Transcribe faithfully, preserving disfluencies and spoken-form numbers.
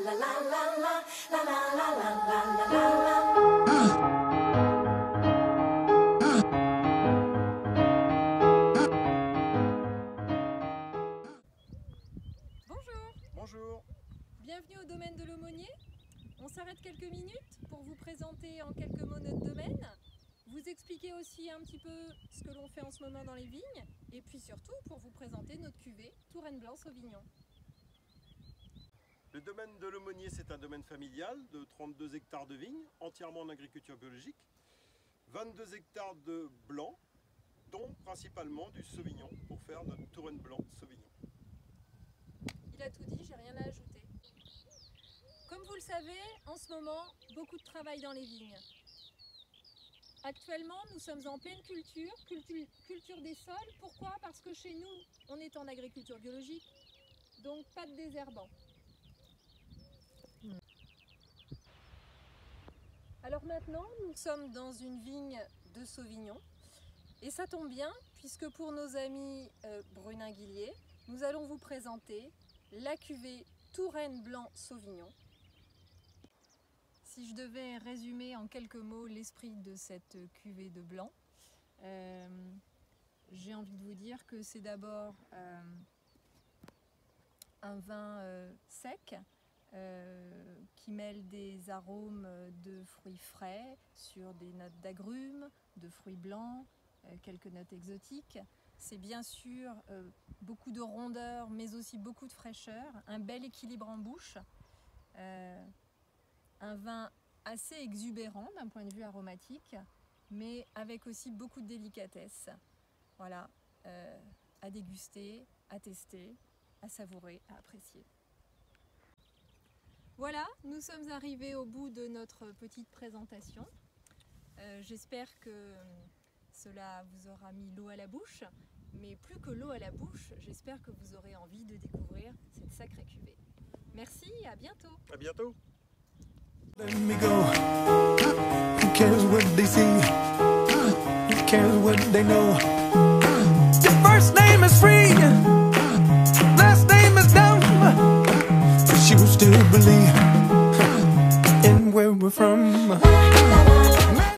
Bonjour. Bienvenue au domaine de l'Aumônier. On s'arrête quelques minutes pour vous présenter en quelques mots notre domaine, vous expliquer aussi un petit peu ce que l'on fait en ce moment dans les vignes et puis surtout pour vous présenter notre cuvée Touraine Blanc Sauvignon. Le domaine de l'Aumônier, c'est un domaine familial de trente-deux hectares de vignes, entièrement en agriculture biologique, vingt-deux hectares de blanc, dont principalement du Sauvignon pour faire notre Touraine Blanc Sauvignon. Il a tout dit, j'ai rien à ajouter. Comme vous le savez, en ce moment, beaucoup de travail dans les vignes. Actuellement, nous sommes en pleine culture, culture, culture des sols. Pourquoi? Parce que chez nous, on est en agriculture biologique, donc pas de désherbant. Alors maintenant, nous sommes dans une vigne de Sauvignon. Et ça tombe bien, puisque pour nos amis euh, Bruninguillier, nous allons vous présenter la cuvée Touraine Blanc Sauvignon. Si je devais résumer en quelques mots l'esprit de cette cuvée de blanc, euh, j'ai envie de vous dire que c'est d'abord euh, un vin euh, sec euh, qui mêle des arômes de fruits frais sur des notes d'agrumes, de fruits blancs, euh, quelques notes exotiques. C'est bien sûr euh, beaucoup de rondeur, mais aussi beaucoup de fraîcheur, un bel équilibre en bouche, euh, un vin assez exubérant d'un point de vue aromatique, mais avec aussi beaucoup de délicatesse. Voilà, euh, à déguster, à tester, à savourer, à apprécier. Voilà, nous sommes arrivés au bout de notre petite présentation. Euh, j'espère que cela vous aura mis l'eau à la bouche, mais plus que l'eau à la bouche, j'espère que vous aurez envie de découvrir cette sacrée cuvée. Merci, à bientôt. À bientôt. Let me go. Who cares what they see? Who cares what they know? Your first name is free.